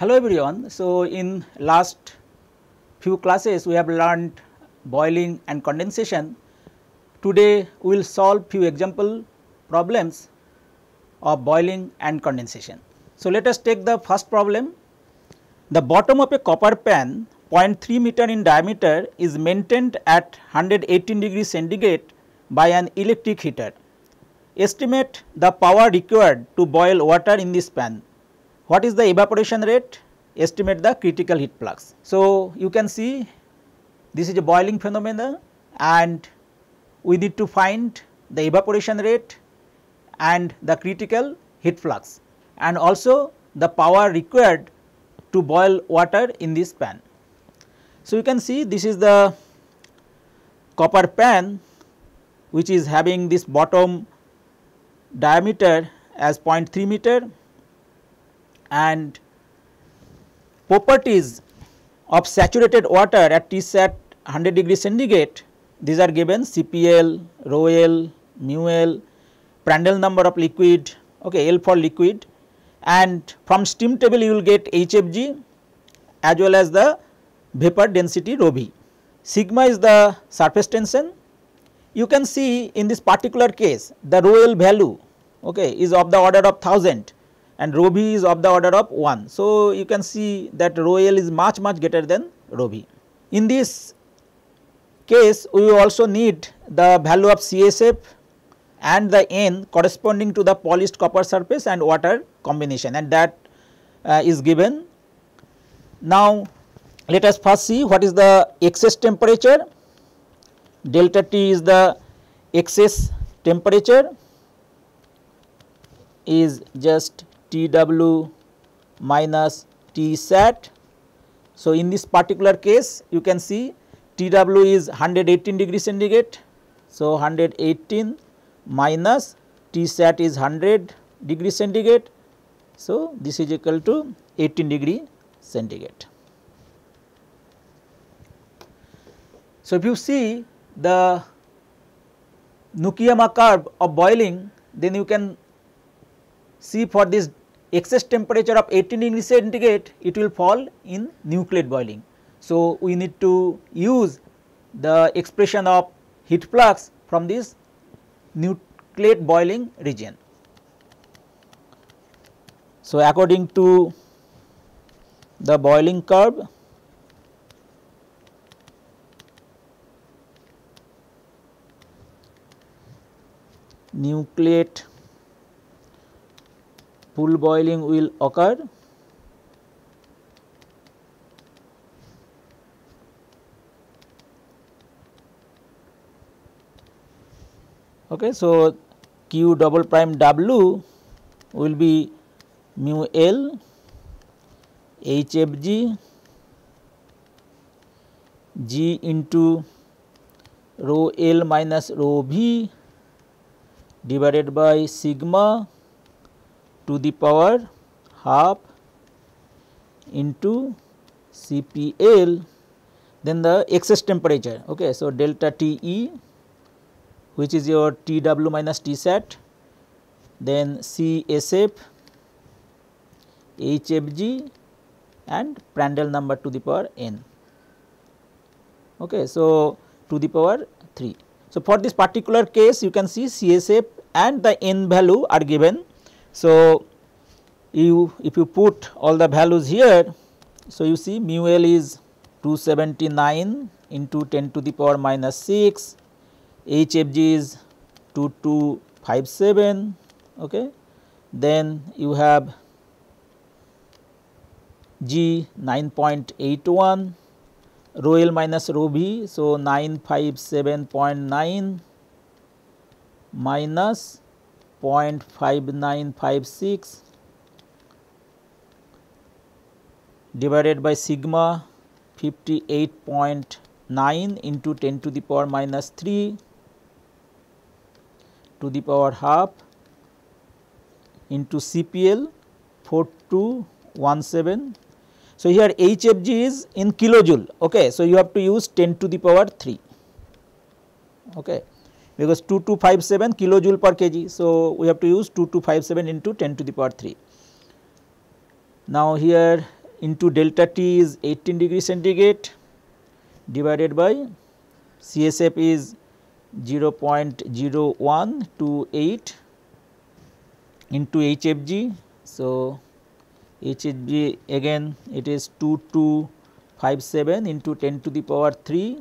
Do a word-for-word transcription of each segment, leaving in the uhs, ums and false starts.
Hello everyone. So, in last few classes we have learned boiling and condensation. Today we will solve few example problems of boiling and condensation. So, let us take the first problem. The bottom of a copper pan zero point three meter in diameter is maintained at one hundred eighteen degree centigrade by an electric heater. Estimate the power required to boil water in this pan. What is the evaporation rate? Estimate the critical heat flux. So, you can see this is a boiling phenomena and we need to find the evaporation rate and the critical heat flux and also the power required to boil water in this pan. So, you can see this is the copper pan which is having this bottom diameter as zero point three meter and properties of saturated water at T sat one hundred degree centigrade, these are given C P L, rho L, mu L, Prandtl number of liquid, okay, L for liquid, and from steam table you will get H F G as well as the vapor density rho v. Sigma is the surface tension. You can see in this particular case the rho L value, okay, is of the order of one thousand and rho v is of the order of one. So, you can see that rho L is much much greater than rho v. In this case we also need the value of C S F and the N corresponding to the polished copper surface and water combination, and that uh, is given. Now, let us first see what is the excess temperature. Delta T is the excess temperature, is just T W minus T sat. So, in this particular case you can see T W is one hundred eighteen degree centigrade. So, one hundred eighteen minus T sat is one hundred degree centigrade. So, this is equal to eighteen degree centigrade. So, if you see the Nukiyama curve of boiling, then you can see for this excess temperature of eighteen degree centigrade, it will fall in nucleate boiling. So, we need to use the expression of heat flux from this nucleate boiling region. So, according to the boiling curve, nucleate pool boiling will occur okay. So, Q double prime W will be mu L H F G G into rho L minus rho V divided by sigma to the power half into C P L, then the excess temperature. Okay. So, delta T E which is your T W minus T sat, then C S F, H F G and Prandtl number to the power n. Okay. So, to the power three. So, for this particular case you can see C S F and the n value are given. So, you if you put all the values here, so you see mu L is two seventy-nine into ten to the power minus six, H F G is two two five seven, okay. Then you have G nine point eight one, rho L minus rho V, so nine fifty-seven point nine minus zero point five nine five six divided by sigma fifty-eight point nine into ten to the power minus three to the power half into C P L four two one seven. So, here H F G is in kilojoule, okay. So, you have to use ten to the power three, okay, because two two five seven kilojoule per kg. So, we have to use two two five seven into ten to the power three. Now, here into delta T is eighteen degree centigrade divided by C S F is zero point zero one two eight into H F G. So, H F G again it is two two five seven into ten to the power three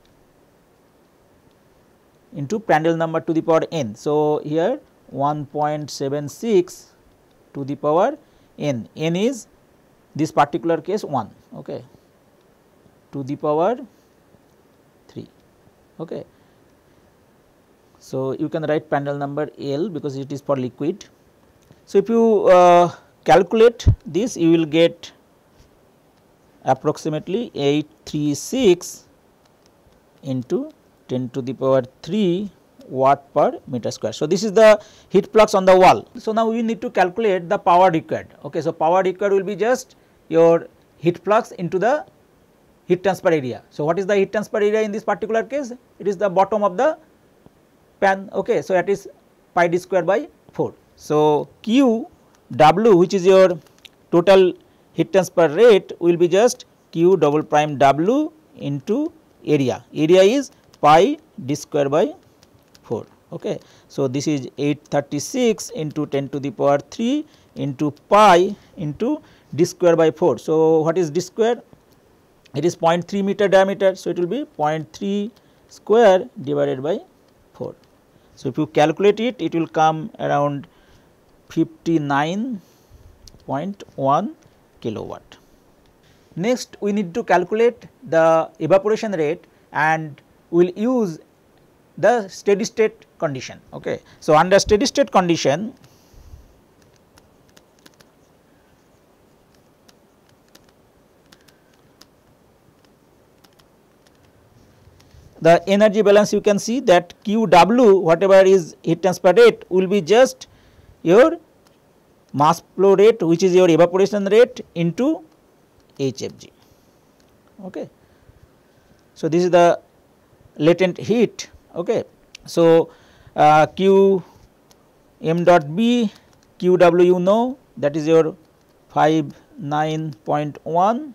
into Prandtl number to the power n. So, here one point seven six to the power n, n is this particular case one, okay, to the power three. Okay. So, you can write Prandtl number L because it is for liquid. So, if you uh, calculate this, you will get approximately eight hundred thirty-six into ten to the power three watt per meter square. So, this is the heat flux on the wall. So, now we need to calculate the power required. Okay. So, power required will be just your heat flux into the heat transfer area. So, what is the heat transfer area in this particular case? It is the bottom of the pan. Okay. So, that is pi d square by four. So, Q W, which is your total heat transfer rate, will be just Q double prime W into area. Area is pi d square by four. Okay. So, this is eight hundred thirty-six into ten to the power three into pi into d square by four. So, what is d square? It is zero point three meter diameter. So, it will be zero point three square divided by four. So, if you calculate it, it will come around fifty-nine point one kilowatt. Next, we need to calculate the evaporation rate and we will use the steady state condition. Okay. So, under steady state condition, the energy balance you can see that Q W, whatever is heat transfer rate, will be just your mass flow rate, which is your evaporation rate, into H F G. Okay. So, this is the latent heat. Okay. So, uh, Q m dot B, Q W you know, that is your fifty-nine point one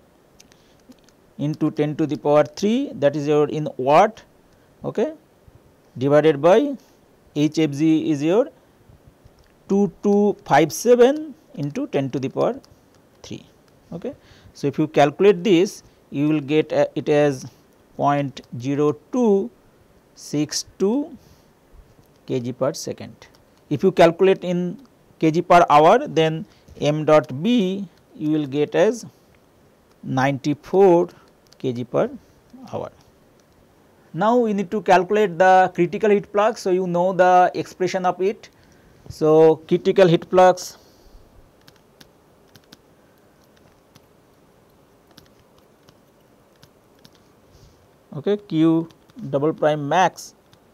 into ten to the power three, that is your in watt, okay, divided by H F G is your two two five seven into ten to the power three. Okay. So, if you calculate this, you will get uh, it as zero point zero two six two kg per second. If you calculate in kg per hour, then m dot B you will get as ninety-four kg per hour. Now, we need to calculate the critical heat flux. So, you know the expression of it. So, critical heat flux okay, Q double prime max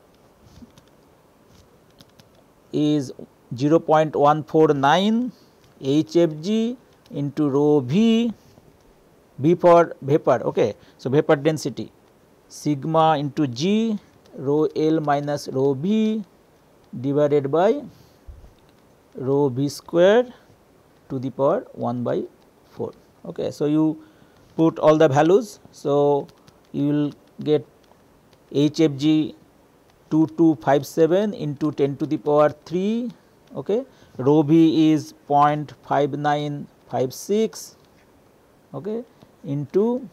is zero point one four nine H F G into rho V, V for vapor. Okay. So, vapor density sigma into G rho L minus rho V divided by rho V square to the power one by four. Okay. So, you put all the values. So, you will get H F G two two five seven into ten to the power three, okay. Rho V is zero point five nine five six, okay, into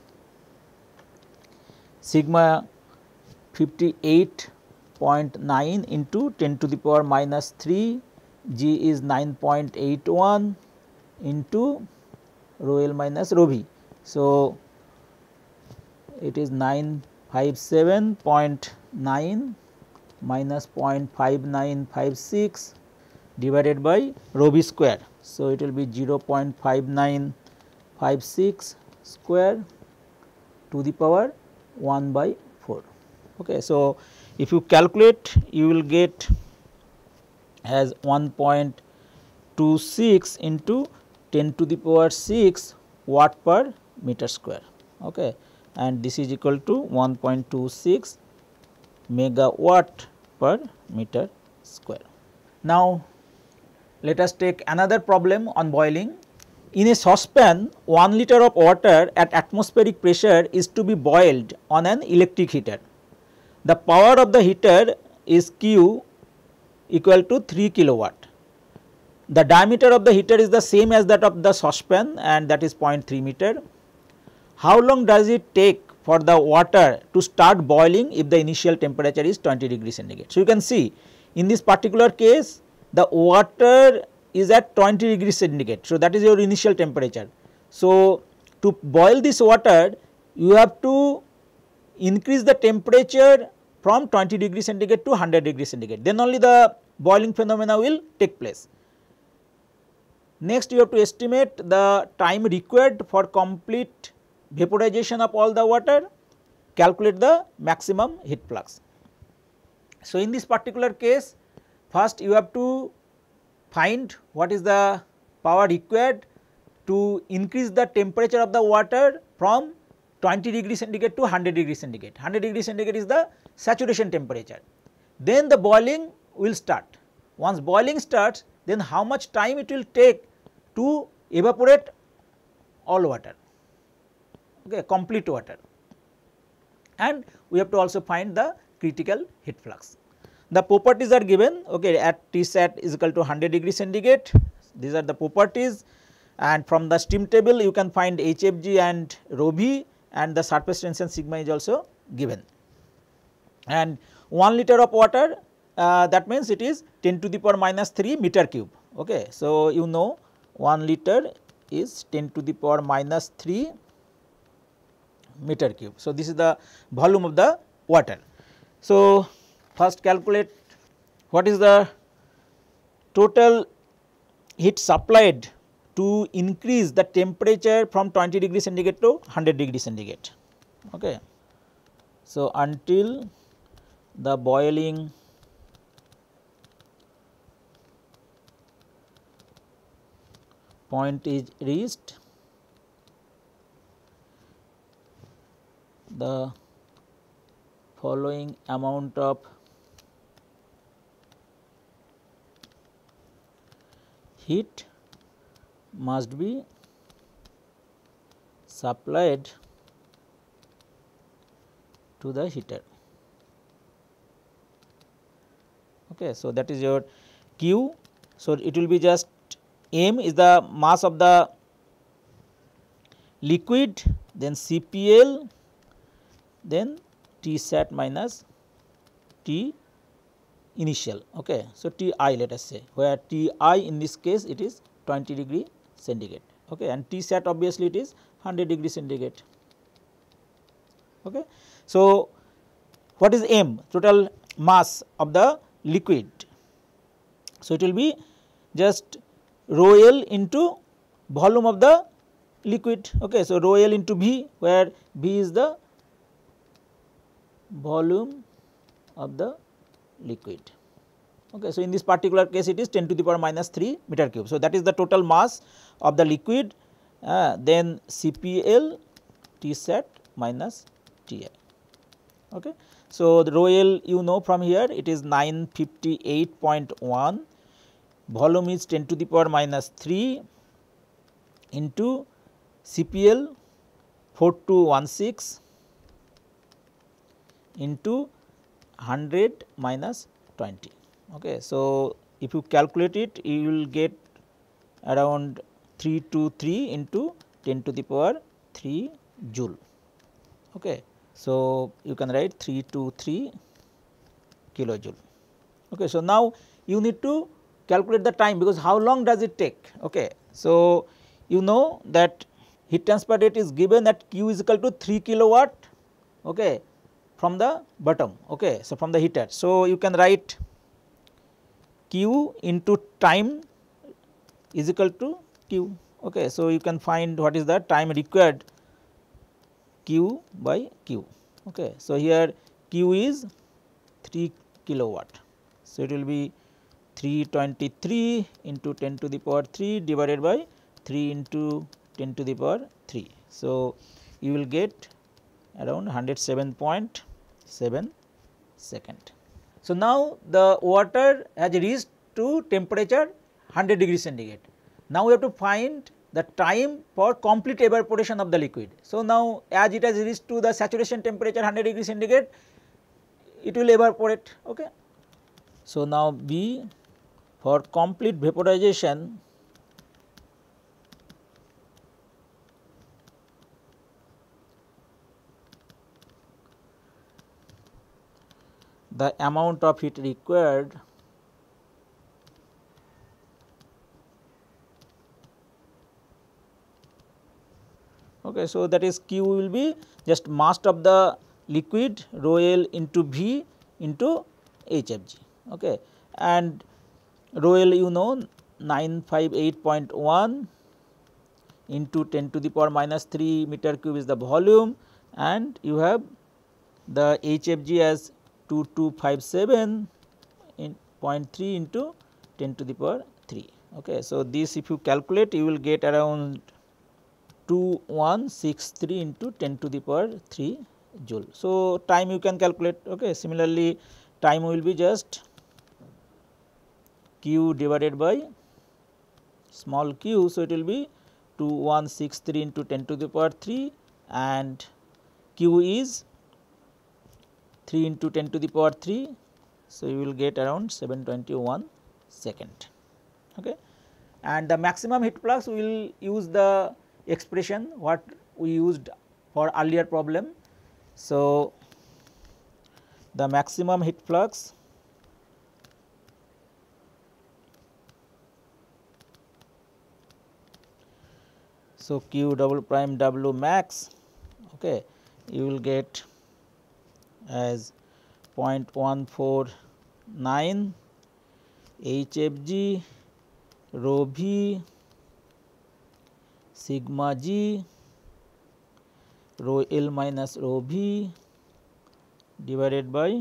sigma fifty-eight point nine into ten to the power minus three, G is nine point eight one into rho L minus rho V. So, it is nine fifty-seven point nine minus zero point five nine five six divided by rho V square. So, it will be zero point five nine five six square to the power one by four. Okay. So, if you calculate, you will get as one point two six into ten to the power six watt per meter square. Okay. And this is equal to one point two six megawatt per meter square. Now, let us take another problem on boiling. In a saucepan, one liter of water at atmospheric pressure is to be boiled on an electric heater. The power of the heater is Q equal to three kilowatt. The diameter of the heater is the same as that of the saucepan, and that is zero point three meter. How long does it take for the water to start boiling if the initial temperature is twenty degrees centigrade? So, you can see in this particular case the water is at twenty degrees centigrade. So, that is your initial temperature. So, to boil this water you have to increase the temperature from twenty degrees centigrade to one hundred degrees centigrade, then only the boiling phenomena will take place. Next, you have to estimate the time required for complete vaporization of all the water, calculate the maximum heat flux. So, in this particular case, first you have to find what is the power required to increase the temperature of the water from twenty degrees centigrade to one hundred degrees centigrade. one hundred degrees centigrade is the saturation temperature. Then the boiling will start. Once boiling starts, then how much time it will take to evaporate all water, okay, complete water, and we have to also find the critical heat flux. The properties are given, okay, at T sat is equal to one hundred degrees centigrade. These are the properties, and from the steam table you can find H F G and rho v, and the surface tension sigma is also given. And one liter of water, uh, that means it is ten to the power minus three meter cube. Okay. So, you know one liter is ten to the power minus three meter cube. So, this is the volume of the water. So, first calculate what is the total heat supplied to increase the temperature from twenty degrees centigrade to one hundred degrees centigrade. Okay. So, until the boiling point is reached, the following amount of heat must be supplied to the heater. Okay. So, that is your Q. So, it will be just M is the mass of the liquid, then C P L, then T sat minus T initial. Okay. So, T I let us say, where T I in this case it is twenty degree centigrade, okay, and T sat obviously it is one hundred degree centigrade. Okay. So, what is M? Total mass of the liquid. So, it will be just rho L into volume of the liquid. Okay. So, rho L into V, where V is the volume of the liquid. Okay. So, in this particular case it is ten to the power minus three meter cube. So, that is the total mass of the liquid, uh, then C P L T sat minus T I. Okay. So, the rho L you know from here it is nine fifty-eight point one, volume is ten to the power minus three into C P L four two one six into one hundred minus twenty. Okay. So, if you calculate it you will get around three hundred twenty-three into ten to the power three joule. Okay. So, you can write three hundred twenty-three kilojoule. Okay. So, now you need to calculate the time, because how long does it take. Okay. So, you know that heat transfer rate is given at Q is equal to three kilowatt, okay, from the bottom. Okay. So, from the heater. So, you can write Q into time is equal to Q. Okay. So, you can find what is the time required, Q by Q. Okay. So, here Q is three kilowatt. So, it will be three hundred twenty-three into ten to the power three divided by three into ten to the power three. So, you will get around one hundred seven point seven second. So, now the water has reached to temperature one hundred degree centigrade. Now, we have to find the time for complete evaporation of the liquid. So, now as it has reached to the saturation temperature one hundred degree centigrade, it will evaporate. Okay. So, now B for complete vaporization, the amount of heat required okay. So, that is Q will be just mass of the liquid rho L into V into H F G, okay. And rho L you know nine fifty-eight point one into ten to the power minus three meter cube is the volume, and you have the H F G as two thousand two hundred fifty-seven in zero point three into ten to the power three. Okay. So, this if you calculate you will get around two thousand one hundred sixty-three into ten to the power three joule. So, time you can calculate. Okay. Similarly, time will be just Q divided by small q. So, it will be two thousand one hundred sixty-three into ten to the power three, and Q is three into ten to the power three. So, you will get around seven hundred twenty-one second. Okay. And the maximum heat flux we will use the expression what we used for earlier problem. So, the maximum heat flux so Q double prime W max, okay, you will get as zero point one four nine H F G rho V sigma G rho L minus rho V divided by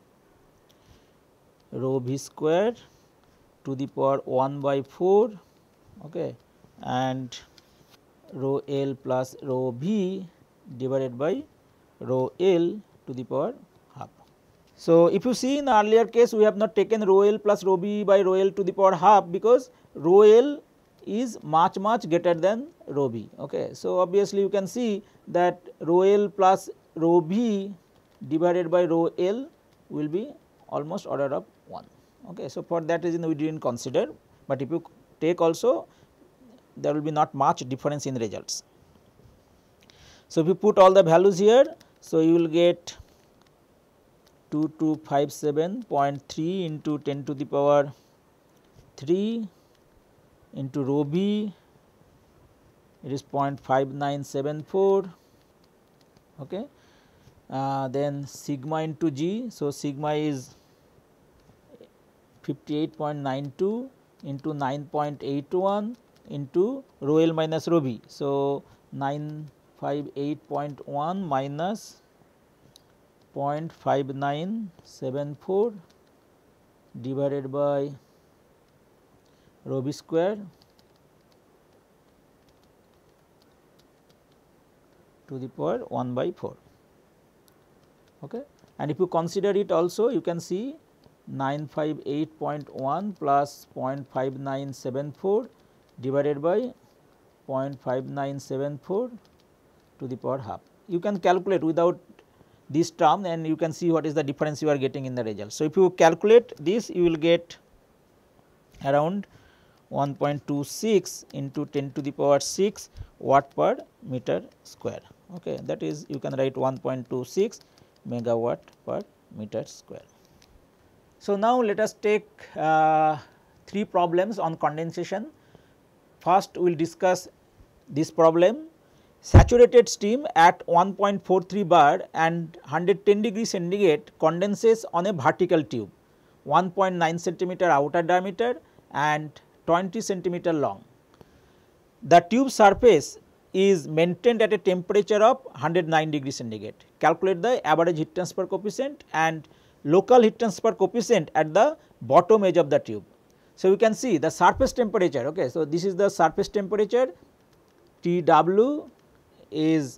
rho V square to the power one by four, okay, and rho L plus rho V divided by rho L to the power half. So, if you see in the earlier case we have not taken rho L plus rho V by rho L to the power half, because rho L is much much greater than rho V. Okay. So, obviously, you can see that rho L plus rho V divided by rho L will be almost order of one. Okay. So, for that reason we did not consider, but if you take also there will be not much difference in results. So, if you put all the values here, so you will get two thousand two hundred fifty-seven point three into ten to the power three into rho V, it is zero point five nine seven four, okay. Uh, then sigma into G, so sigma is fifty-eight point nine two into nine point eight one into rho L minus rho V. So, nine fifty-eight point one minus zero point five nine seven four divided by rho V square to the power one by four. Okay. And if you consider it also, you can see nine fifty-eight point one plus zero point five nine seven four divided by zero point five nine seven four to the power half. You can calculate without this term and you can see what is the difference you are getting in the result. So, if you calculate this, you will get around one point two six into ten to the power six watt per meter square. Okay. That is, you can write one point two six megawatt per meter square. So, now let us take uh, three problems on condensation. First, we will discuss this problem: saturated steam at one point four three bar and one hundred ten degree centigrade condenses on a vertical tube, one point nine centimeter outer diameter and twenty centimeter long. The tube surface is maintained at a temperature of one hundred nine degree centigrade. Calculate the average heat transfer coefficient and local heat transfer coefficient at the bottom edge of the tube. So, you can see the surface temperature. Okay. So, this is the surface temperature, T W is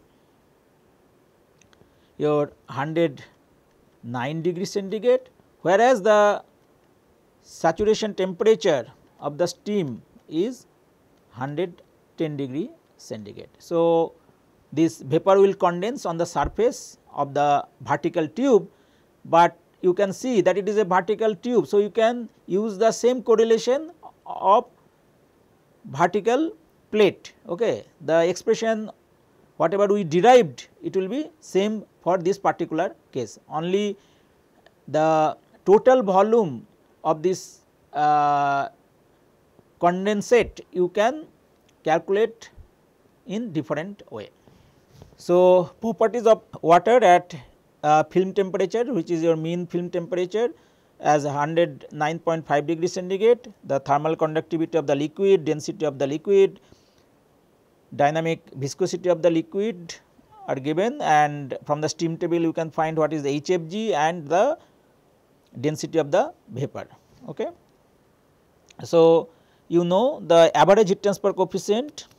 your one hundred nine degree centigrade, whereas the saturation temperature of the steam is one hundred ten degree centigrade. So, this vapor will condense on the surface of the vertical tube, but you can see that it is a vertical tube. So, you can use the same correlation of vertical plate. Okay. The expression whatever we derived, it will be same for this particular case, only the total volume of this uh, condensate you can calculate in different way. So, properties of water at uh, film temperature, which is your mean film temperature as one hundred nine point five degree centigrade, the thermal conductivity of the liquid, density of the liquid, dynamic viscosity of the liquid are given, and from the steam table you can find what is the H F G and the density of the vapor. Okay. So, you know the average heat transfer coefficient,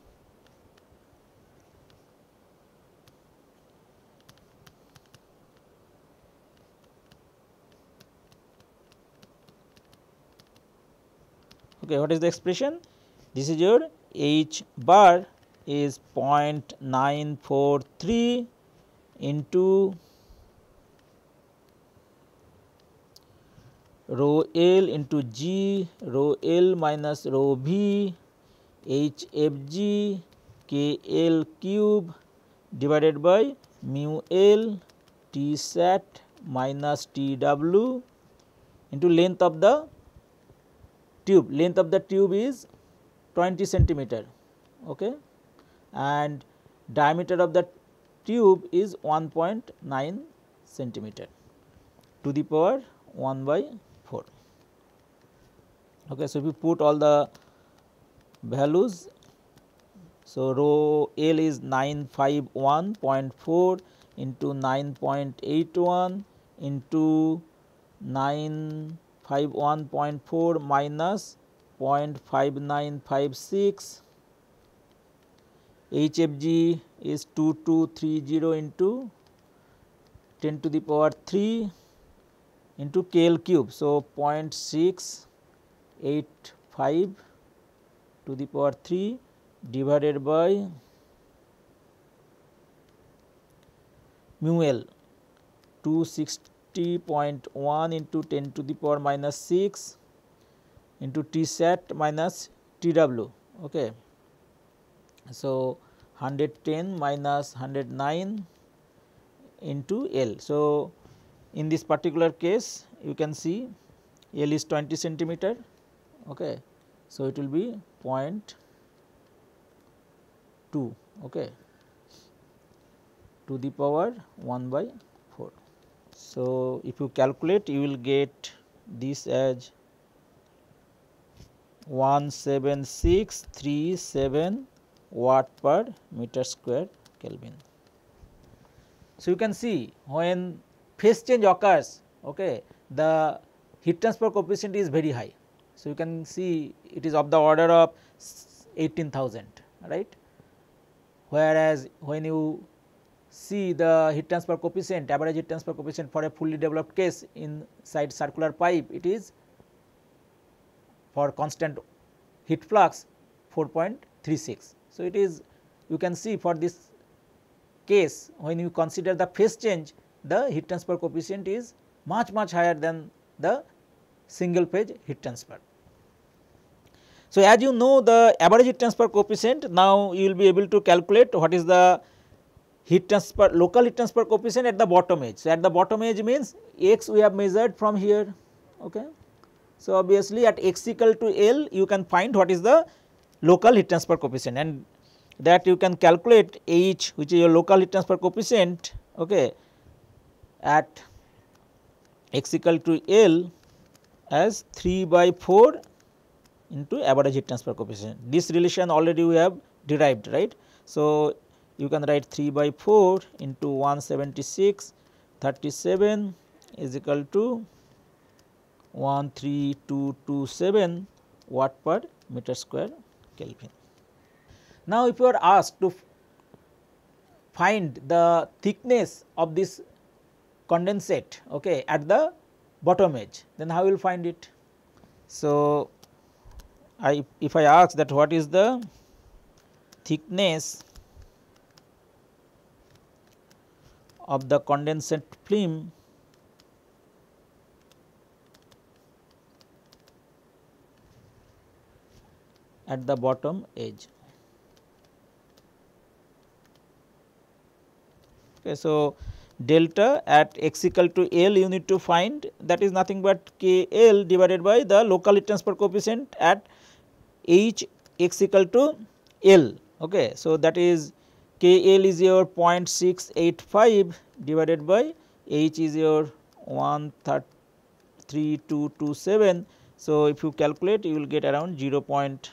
okay, what is the expression? This is your H bar is zero point nine four three into rho L into G rho L minus rho V H F G K L cube divided by mu L T sat minus T W into length of the tube. Length of the tube is twenty centimeter, okay, and diameter of the tube is one point nine centimeter to the power one by four. Okay. So, if you put all the values, so rho L is nine fifty-one point four into nine point eight one into nine fifty-one point four minus zero point five nine five six, H F G is two two three zero into ten to the power three into K L cube. So, zero point six eight five to the power three divided by mu L two hundred sixty point one into ten to the power minus six into T sat minus T W. Okay. So, one hundred ten minus one hundred nine into L. So, in this particular case you can see L is twenty centimeter. Okay. So, it will be zero point two, okay, to the power one by four. So, if you calculate, you will get this as one seven six three seven watt per meter square Kelvin. So, you can see when phase change occurs, okay, the heat transfer coefficient is very high. So, you can see it is of the order of eighteen thousand, right, whereas when you see the heat transfer coefficient, average heat transfer coefficient for a fully developed case inside circular pipe, it is for constant heat flux four point three six. So, it is, you can see for this case when you consider the phase change, the heat transfer coefficient is much much higher than the single phase heat transfer. So, as you know the average heat transfer coefficient, now you will be able to calculate what is the heat transfer, local heat transfer coefficient at the bottom edge. So, at the bottom edge means x we have measured from here. Okay. So, obviously at x equal to L you can find what is the local heat transfer coefficient, and that you can calculate H, which is your local heat transfer coefficient, okay, at x equal to L as three by four into average heat transfer coefficient. This relation already we have derived, right. So, you can write three by four into one seventy-six thirty-seven is equal to one three two two seven watt per meter square Kelvin. Now, if you are asked to find the thickness of this condensate, okay, at the bottom edge, then how you will find it? So, I if I ask that what is the thickness of the condensate film at the bottom edge. Okay, so, delta at x equal to L you need to find, that is nothing but K L divided by the local heat transfer coefficient at H x equal to L. Okay. So, that is K L is your zero point six eight five divided by H is your one three two two seven. So, if you calculate you will get around zero point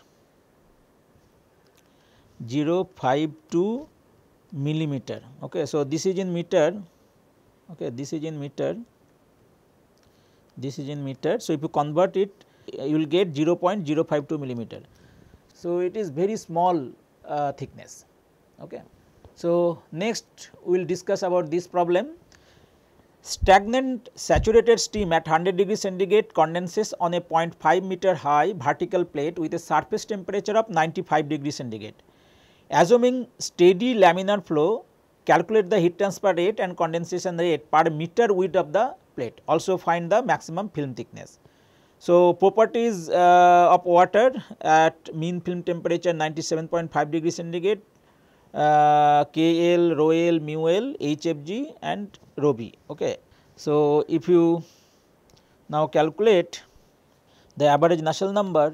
zero five two millimeter. Okay. So, this is in meter, okay, this is in meter, this is in meter. So, if you convert it you will get zero point zero five two millimeter. So, it is very small uh, thickness. Okay. So, next we will discuss about this problem. Stagnant saturated steam at one hundred degree centigrade condenses on a zero point five meter high vertical plate with a surface temperature of ninety-five degree centigrade. Assuming steady laminar flow, calculate the heat transfer rate and condensation rate per meter width of the plate. Also find the maximum film thickness. So, properties uh, of water at mean film temperature ninety-seven point five degree centigrade, uh, K L, rho L, mu L, H F G and rho B. Okay. So, if you now calculate the average Nusselt number,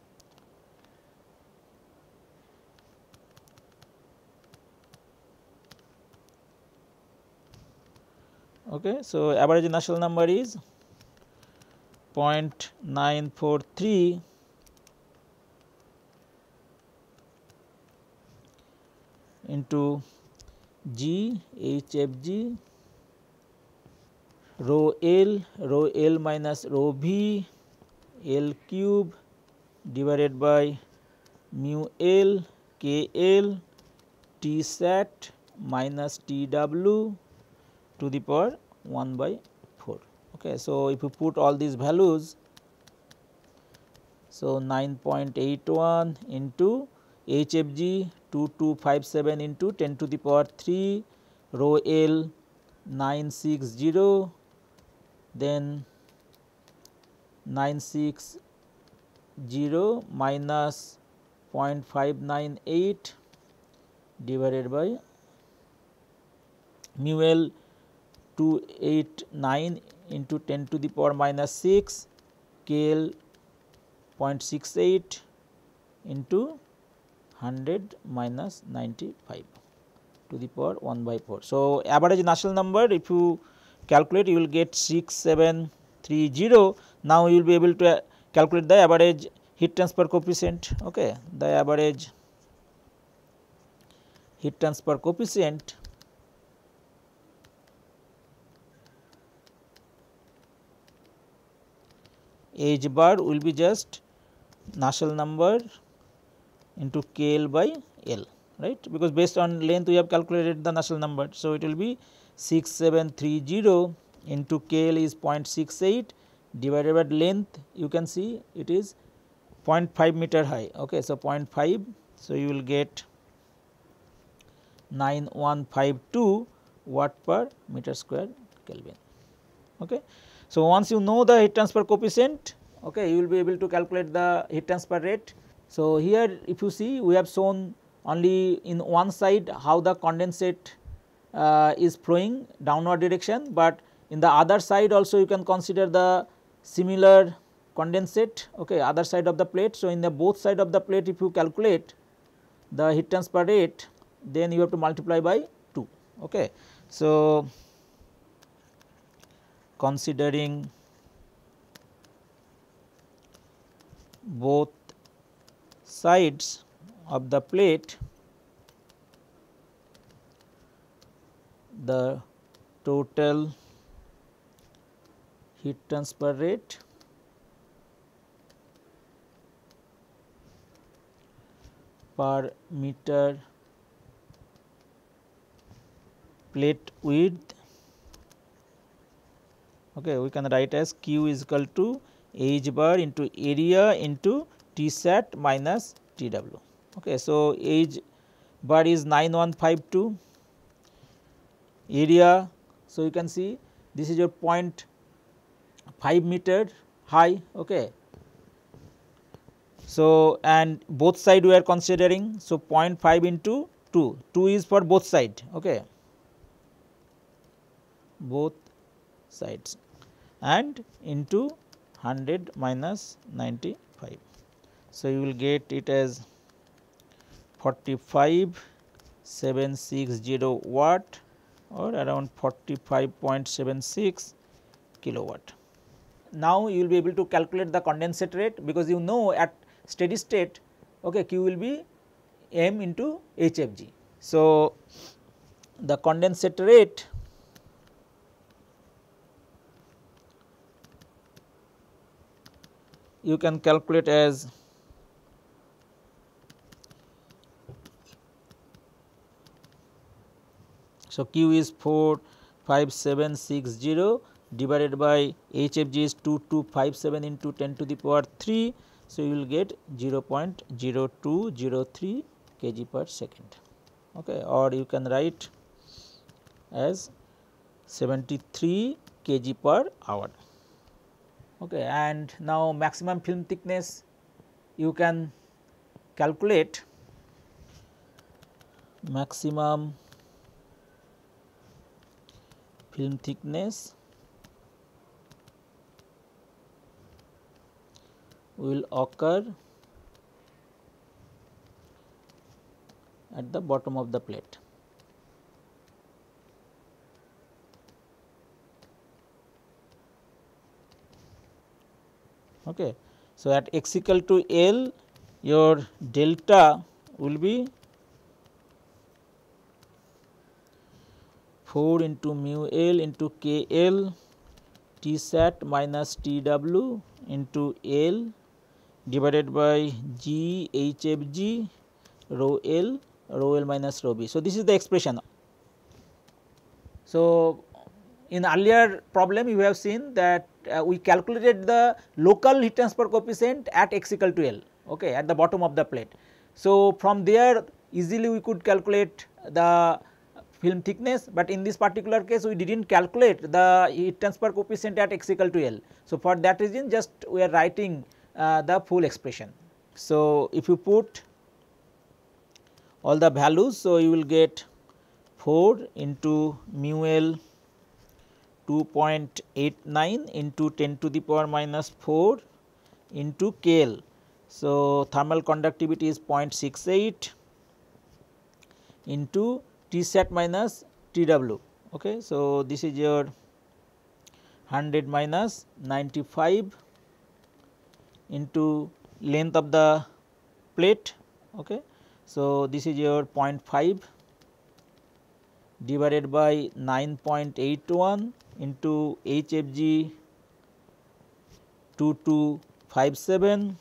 okay. So, average Nusselt number is zero point nine four three into G H F G rho L, rho L minus rho V L cube divided by mu L K L T sat minus T W to the power one by four. Okay. So, if you put all these values, so nine point eight one into H F G two two five seven into ten to the power three, rho L nine six zero, then nine six zero minus zero point five nine eight divided by mu L two eight nine into ten to the power minus six, K L zero point six eight into one hundred minus ninety-five to the power one by four. So, average Nusselt number if you calculate you will get six seven three zero. Now, you will be able to calculate the average heat transfer coefficient. Okay. The average heat transfer coefficient H bar will be just Nusselt number into K L by L, right, because based on length we have calculated the Nusselt number. So, it will be six seven three zero into K L is zero point six eight divided by length, you can see it is zero point five meter high. Okay. So, zero point five. So, you will get nine one five two watt per meter square Kelvin. Okay. So, once you know the heat transfer coefficient, okay, you will be able to calculate the heat transfer rate. So, here if you see we have shown only in one side how the condensate uh, is flowing downward direction, but in the other side also you can consider the similar condensate, okay, other side of the plate. So, in the both side of the plate if you calculate the heat transfer rate, then you have to multiply by two. Okay. So, considering both sides of the plate, the total heat transfer rate per meter plate width, okay, we can write as Q is equal to H bar into area into T sat minus T W. Okay. So, H bar is nine one five two, area. So, you can see this is your zero point five meter high. Okay. So, and both side we are considering. So, zero point five into two, two is for both side, okay, both sides, and into one hundred minus ninety-five. So, you will get it as forty-five seven sixty watt or around forty-five point seven six kilowatt. Now, you will be able to calculate the condensate rate, because you know at steady state, okay, Q will be M into H F G. So, the condensate rate you can calculate as so Q is four five seven six zero divided by H F G is two two five seven into ten to the power three. So, you will get zero point zero two zero three kg per second, okay, or you can write as seventy-three kg per hour. Okay, and now maximum film thickness you can calculate. Maximum film thickness will occur at the bottom of the plate. Okay. So, at x equal to L, your delta will be four into mu L into K L T sat minus T W into L divided by G H F G rho L rho L minus rho B. So, this is the expression. So, in earlier problem you have seen that uh, we calculated the local heat transfer coefficient at x equal to L, okay, at the bottom of the plate. So, from there easily we could calculate the film thickness, but in this particular case we did not calculate the heat transfer coefficient at x equal to L. So, for that reason just we are writing uh, the full expression. So, if you put all the values, so you will get four into mu L two point eight nine into ten to the power minus four into K L. So, thermal conductivity is zero point six eight into T sat minus T W. Okay. So, this is your one hundred minus ninety-five into length of the plate. Okay. So, this is your zero point five divided by nine point eight one into H F G two two five seven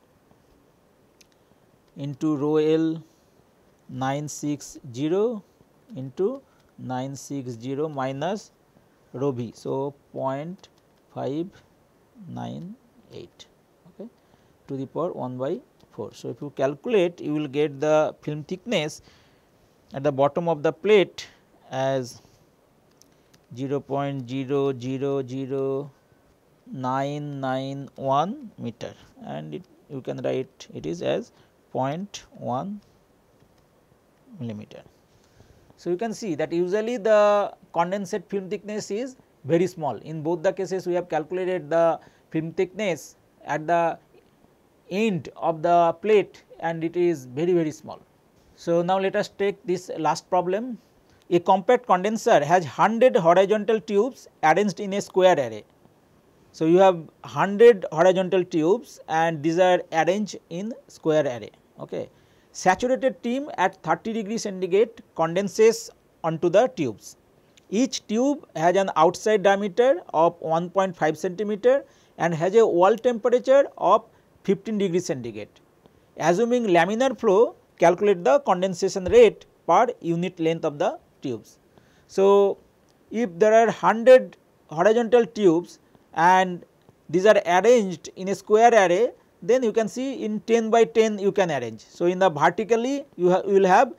into rho L nine six zero into nine six zero minus rho B. So, zero point five nine eight, okay, to the power one by four. So, if you calculate, you will get the film thickness at the bottom of the plate as zero point zero zero zero nine nine one meter, and it, you can write it is as zero point one millimeter. So, you can see that usually the condensate film thickness is very small. In both the cases we have calculated the film thickness at the end of the plate and it is very very small. So, now let us take this last problem. A compact condenser has one hundred horizontal tubes arranged in a square array. So, you have one hundred horizontal tubes and these are arranged in square array. Okay. Saturated steam at thirty degree centigrade condenses onto the tubes. Each tube has an outside diameter of one point five centimeter and has a wall temperature of fifteen degree centigrade. Assuming laminar flow, calculate the condensation rate per unit length of the tubes. So, if there are one hundred horizontal tubes and these are arranged in a square array, then you can see in ten by ten you can arrange. So, in the vertically you, you will have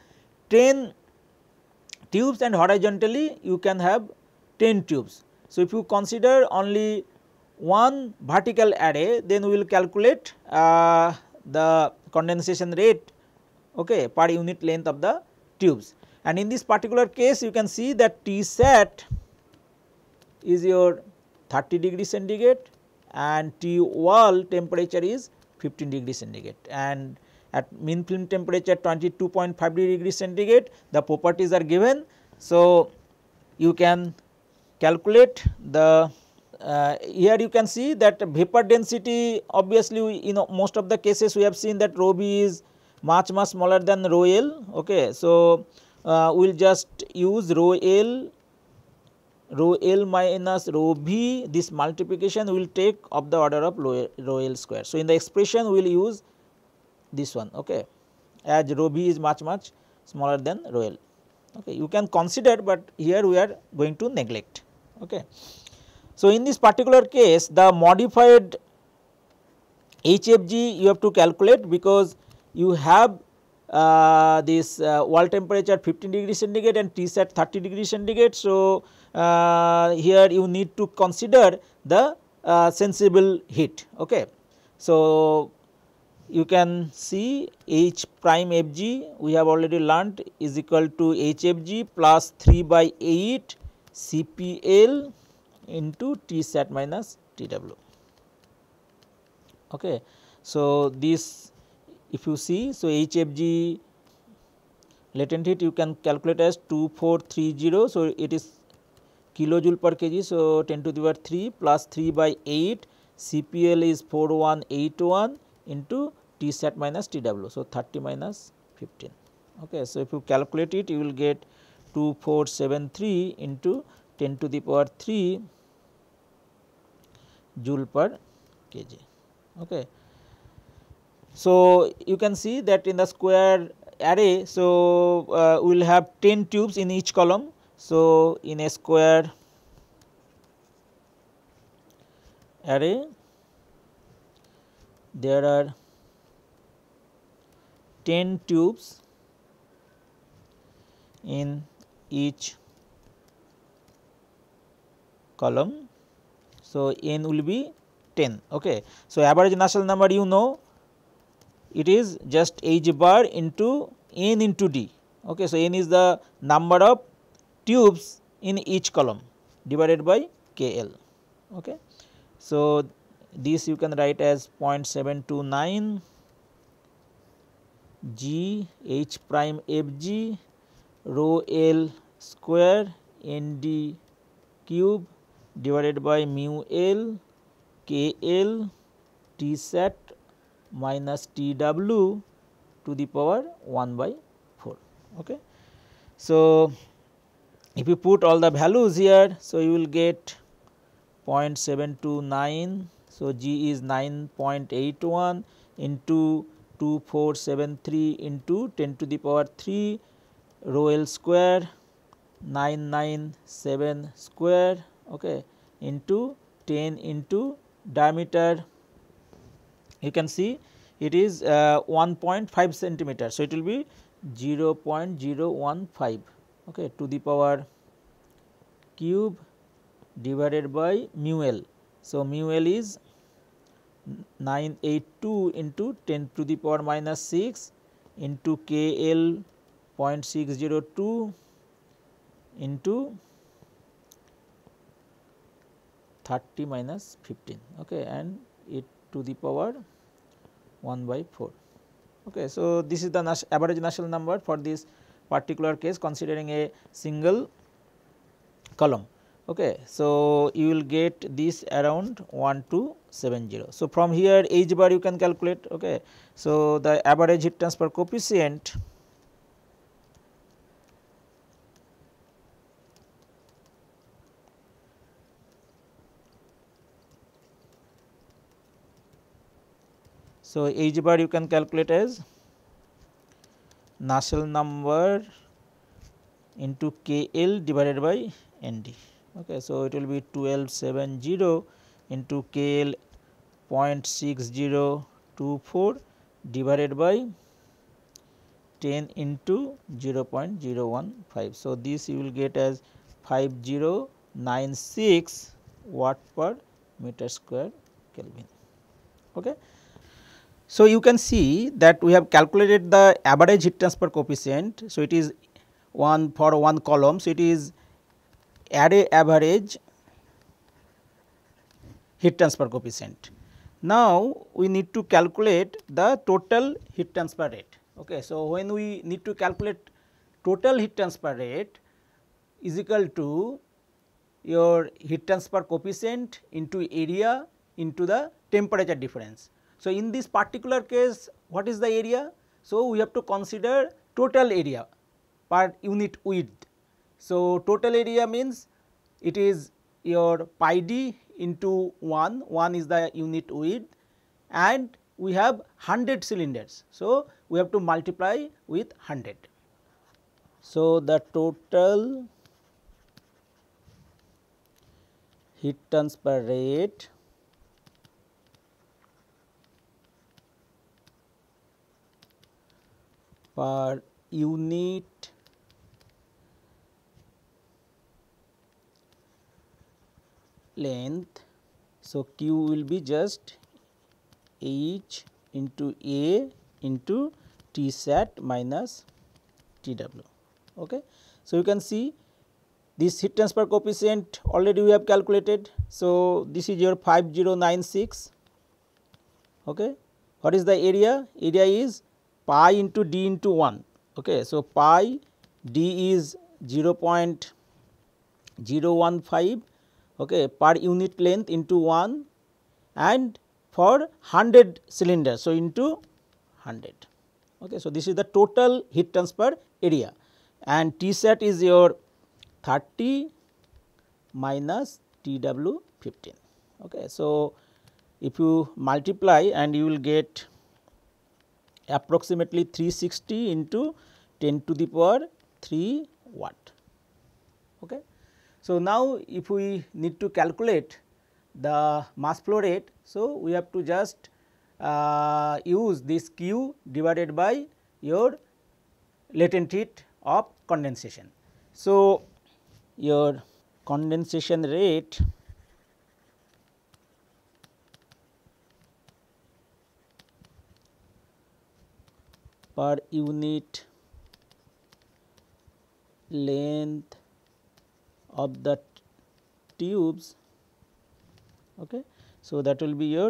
ten tubes and horizontally you can have ten tubes. So, if you consider only one vertical array, then we will calculate uh, the condensation rate, okay, per unit length of the tubes. And in this particular case you can see that T sat is your thirty degree centigrade and T wall temperature is fifteen degree centigrade, and at mean film temperature twenty-two point five degree centigrade the properties are given. So, you can calculate the uh, here you can see that vapor density, obviously we, in most of the cases we have seen that rho b is much much smaller than rho l. Okay. So, uh, we will just use rho l rho l minus rho v, this multiplication will take of the order of rho, rho l square. So, in the expression we will use this one, okay, as rho v is much much smaller than rho l. Okay. You can consider, but here we are going to neglect. Okay. So, in this particular case the modified H F G you have to calculate, because you have uh, this uh, wall temperature fifteen degree centigrade and T sat thirty degree centigrade. So, uh, here you need to consider the uh, sensible heat. Okay. So, you can see H prime F G we have already learnt is equal to H F G plus three by eight C P L into T sat minus T W. Okay. So, this if you see, so H F G latent heat you can calculate as two four three zero. So, it is kilojoule per kg. So, ten to the power three plus three by eight, C P L is four one eight one into T sat minus T W. So, thirty minus fifteen. Okay. So, if you calculate it you will get two four seven three into ten to the power three joule per kg. Okay. So, you can see that in the square array, so uh, we will have ten tubes in each column. So, in a square array there are ten tubes in each column. So, n will be ten. Okay. So, average Nusselt number you know, it is just H bar into n into d. Okay. So, n is the number of tubes in each column divided by K L. Okay. So, this you can write as zero point seven two nine G H prime F G rho L square N D cube divided by mu L K L T sat minus T W to the power one by four. Okay. So, if you put all the values here, so you will get zero point seven two nine. So, G is nine point eight one into two four seven three into ten to the power three rho L square nine nine seven square, okay, into ten into diameter, you can see it is uh, one point five centimeter. So, it will be zero point zero one five, okay, to the power cube divided by mu L. So, mu L is nine eighty-two into ten to the power minus six into K L zero point six zero two into thirty minus fifteen, okay, and it to the power one by four. Okay. So, this is the average Nusselt number for this particular case considering a single column. Okay. So, you will get this around one two seven zero. So, from here H bar you can calculate. Okay. So, the average heat transfer coefficient so, H bar you can calculate as Nusselt number into K L divided by N D. Okay. So, it will be twelve seventy into K L zero point six zero two four divided by ten into zero point zero one five. So, this you will get as five thousand ninety-six watt per meter square Kelvin. Okay. So, you can see that we have calculated the average heat transfer coefficient. So, it is one for one column. So, it is array average heat transfer coefficient. Now, we need to calculate the total heat transfer rate. Okay. So, when we need to calculate total heat transfer rate is equal to your heat transfer coefficient into area into the temperature difference. So, in this particular case, what is the area? So, we have to consider total area per unit width. So, total area means it is your pi d into one, one is the unit width, and we have one hundred cylinders. So, we have to multiply with one hundred. So, the total heat transfer rate per unit length. So, Q will be just H into A into T sat minus T W. Okay. So, you can see this heat transfer coefficient already we have calculated. So, this is your five thousand ninety-six. Okay. What is the area? Area is pi into d into one. Okay. So, pi d is zero point zero one five, okay, per unit length into one, and for one hundred cylinders. So, into one hundred. Okay. So, this is the total heat transfer area, and T sat is your thirty minus T W fifteen. Okay. So, if you multiply and you will get approximately three hundred sixty into ten to the power three watt. Okay. So, now if we need to calculate the mass flow rate, so we have to just uh, use this Q divided by your latent heat of condensation. So, your condensation rate per unit length of the tubes. Okay. So, that will be your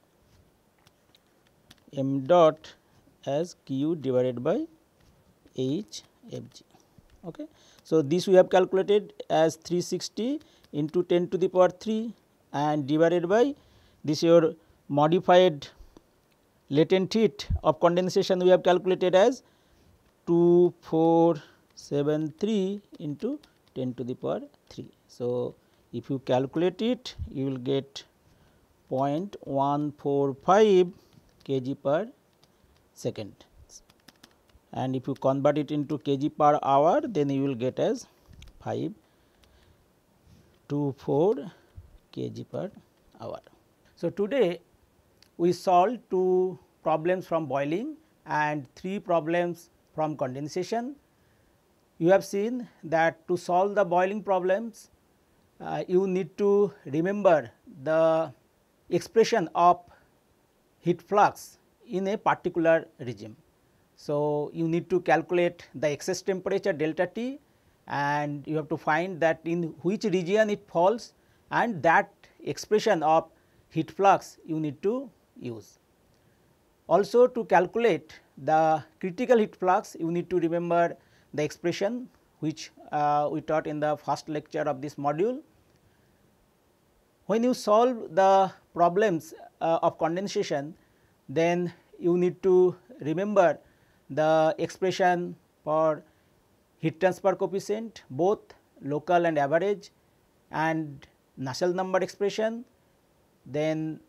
m dot as Q divided by H F G. Okay. So, this we have calculated as three hundred sixty into ten to the power three and divided by this your modified latent heat of condensation we have calculated as two thousand four hundred seventy-three into ten to the power three. So, if you calculate it, you will get zero point one four five kg per second, and if you convert it into kg per hour, then you will get as five twenty-four kg per hour. So, today we solved two problems from boiling and three problems from condensation. You have seen that to solve the boiling problems, uh, you need to remember the expression of heat flux in a particular regime. So, you need to calculate the excess temperature delta T, and you have to find that in which region it falls, and that expression of heat flux you need to use. Also, to calculate the critical heat flux, you need to remember the expression which uh, we taught in the first lecture of this module. When you solve the problems uh, of condensation, then you need to remember the expression for heat transfer coefficient, both local and average, and Nusselt number expression. Then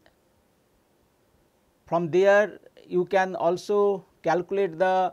from there you can also calculate the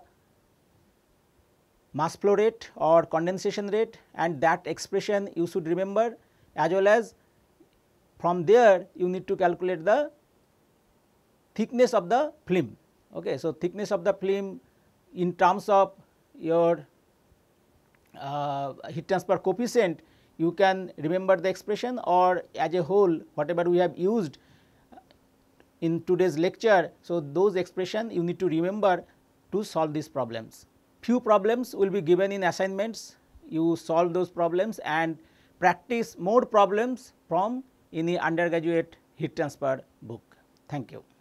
mass flow rate or condensation rate, and that expression you should remember, as well as from there you need to calculate the thickness of the film. Okay. So, thickness of the film in terms of your uh, heat transfer coefficient, you can remember the expression, or as a whole whatever we have used in today's lecture. So, those expression you need to remember to solve these problems. Few problems will be given in assignments, you solve those problems and practice more problems from any undergraduate heat transfer book. Thank you.